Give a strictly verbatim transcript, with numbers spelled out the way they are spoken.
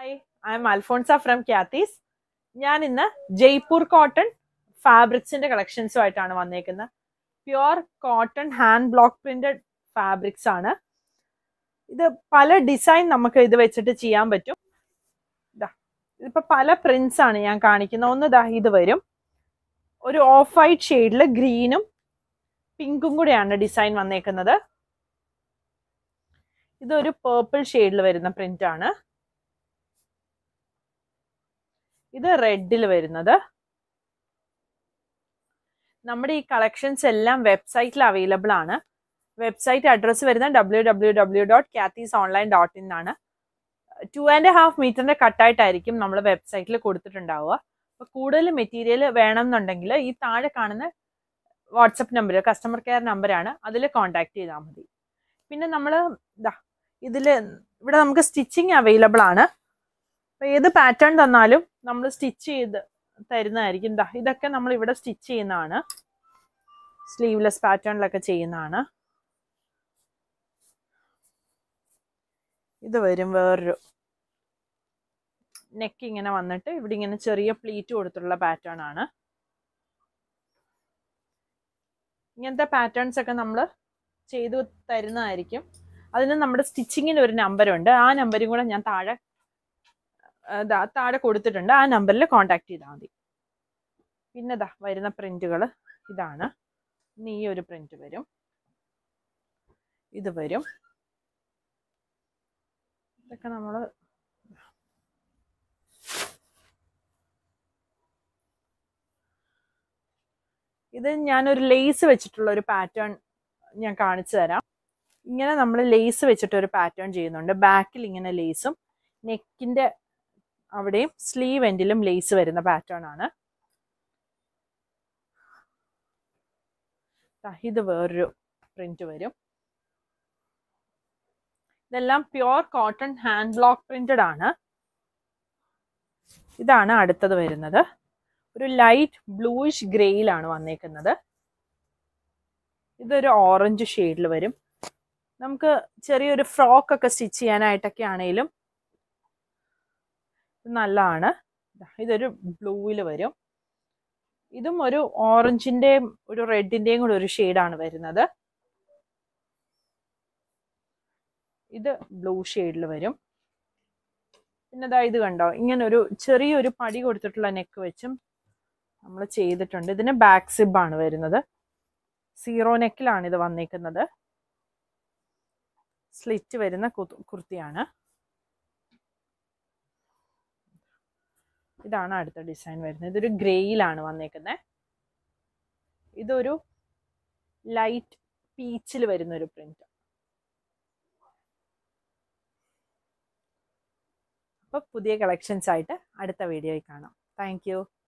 Hi, I am Alfonsa from Kyathis. ഞാൻ ഇന്ന് Jaipur cotton ഫാബ്രിക്സിന്റെ കളക്ഷൻസുമായിട്ടാണ് വന്നേക്കുന്നത്. Pure cotton hand block printed fabrics ആണ്. ഇത് പല ഡിസൈൻ നമുക്ക് ഇത് വെച്ചിട്ട് ചെയ്യാൻ പറ്റും. ഇതാ ഇതിപ്പോ പല പ്രിന്റ്സ് ആണ് ഞാൻ കാണിക്കുന്നത്. ഒന്ന് ദാ ഇത് വരും, ഒരു ഓഫ് വൈറ്റ് ഷെയ്ഡിൽ ഗ്രീനും പിങ്കും കൂടെയാണ് ഡിസൈൻ വന്നേക്കുന്നത്. ഇതൊരു പേർപ്പിൾ ഷെയ്ഡിൽ വരുന്ന പ്രിന്റ് ആണ്. ഇത് റെഡിൽ വരുന്നത്. നമ്മുടെ ഈ കളക്ഷൻസ് എല്ലാം വെബ്സൈറ്റിൽ അവൈലബിൾ ആണ്. വെബ്സൈറ്റ് അഡ്രസ്സ് വരുന്നത് ഡബ്ല്യൂ ഡബ്ല്യൂ ഡബ്ല്യൂ ഡോട്ട് ക്യാത്തീസ് ഓൺലൈൻ ഡോട്ട് ഇൻ ആണ്. ടു ആൻഡ് ഹാഫ് മീറ്ററിന്റെ കട്ടായിട്ടായിരിക്കും നമ്മൾ വെബ്സൈറ്റിൽ കൊടുത്തിട്ടുണ്ടാവുക. അപ്പോൾ കൂടുതൽ മെറ്റീരിയൽ വേണം എന്നുണ്ടെങ്കിൽ ഈ താഴെ കാണുന്ന വാട്സപ്പ് നമ്പർ, കസ്റ്റമർ കെയർ നമ്പറാണ്, അതിൽ കോൺടാക്ട് ചെയ്താൽ മതി. പിന്നെ നമ്മൾ ഇതാ ഇതിൽ ഇവിടെ നമുക്ക് സ്റ്റിച്ചിങ് അവൈലബിൾ ആണ്. അപ്പോൾ ഏത് പാറ്റേൺ തന്നാലും നമ്മൾ സ്റ്റിച്ച് ചെയ്ത് തരുന്നതായിരിക്കും. ഇതാ ഇതൊക്കെ നമ്മൾ ഇവിടെ സ്റ്റിച്ച് ചെയ്യുന്നതാണ്, സ്ലീവ്ലെസ് പാറ്റേണിലൊക്കെ ചെയ്യുന്നതാണ്. ഇത് വരും വേറൊരു നെക്ക് ഇങ്ങനെ വന്നിട്ട് ഇവിടെ ഇങ്ങനെ ചെറിയ പ്ലീറ്റ് കൊടുത്തിട്ടുള്ള പാറ്റേൺ ആണ്. ഇങ്ങനത്തെ പാറ്റേൺസ് ഒക്കെ നമ്മൾ ചെയ്തു തരുന്നതായിരിക്കും. അതിന് നമ്മുടെ സ്റ്റിച്ചിങ്ങിന് ഒരു നമ്പറുണ്ട്, ആ നമ്പരും കൂടെ ഞാൻ താഴെ താഴെ കൊടുത്തിട്ടുണ്ട്. ആ നമ്പറിൽ കോൺടാക്ട് ചെയ്താൽ മതി. പിന്നെ ഇതാ വരുന്ന പ്രിന്റുകൾ ഇതാണ്. ഇനി ഈ ഒരു പ്രിന്റ് വരും, ഇത് വരും. ഇതൊക്കെ നമ്മൾ ഇത് ഞാനൊരു ലേസ് വെച്ചിട്ടുള്ള ഒരു പാറ്റേൺ ഞാൻ കാണിച്ചു തരാം. ഇങ്ങനെ നമ്മൾ ലേസ് വെച്ചിട്ടൊരു പാറ്റേൺ ചെയ്യുന്നുണ്ട്. ബാക്കിൽ ഇങ്ങനെ ലേസും നെക്കിന്റെ അവിടെയും സ്ലീവ് എൻഡിലും ലേസ് വരുന്ന പാറ്റേൺ ആണ്. ഇത് വേറൊരു പ്രിന്റ് വരും. ഇതെല്ലാം pure cotton hand block printed ആണ്. ഇതാണ് അടുത്തത് വരുന്നത്. ഒരു ലൈറ്റ് ബ്ലൂയിഷ് ഗ്രേയിലാണ് വന്നേക്കുന്നത്. ഇതൊരു ഓറഞ്ച് ഷെയ്ഡിൽ വരും. നമുക്ക് ചെറിയൊരു ഫ്രോക്ക് ഒക്കെ സ്റ്റിച്ച് ചെയ്യാനായിട്ടൊക്കെ ആണെങ്കിലും നല്ലതാണ്. ഇതൊരു ബ്ലൂവിൽ വരും. ഇതും ഒരു ഓറഞ്ചിന്റെയും ഒരു റെഡിന്റെയും കൂടെ ഒരു ഷെയ്ഡാണ് വരുന്നത്. ഇത് ബ്ലൂ ഷെയ്ഡിൽ വരും. പിന്നെ ഇതാ ഇത് കണ്ടോ, ഇങ്ങനെ ഒരു ചെറിയൊരു പടി കൊടുത്തിട്ടുള്ള നെക്ക് വെച്ചും നമ്മൾ ചെയ്തിട്ടുണ്ട്. ഇതിന് ബാക്ക് സിബ് ആണ് വരുന്നത്. സീറോ നെക്കിലാണ് ഇത് വന്നേക്കുന്നത്. സ്ലിറ്റ് വരുന്ന കുർത്തിയാണ്. ഇതാണ് അടുത്ത ഡിസൈൻ വരുന്നത്. ഇതൊരു ഗ്രേയിലാണ് വന്നേക്കുന്നത്. ഇതൊരു ലൈറ്റ് പീച്ചിൽ വരുന്ന ഒരു പ്രിന്റ്. അപ്പോൾ പുതിയ കളക്ഷൻസ് ആയിട്ട് അടുത്ത വീഡിയോയിൽ കാണാം. Thank U.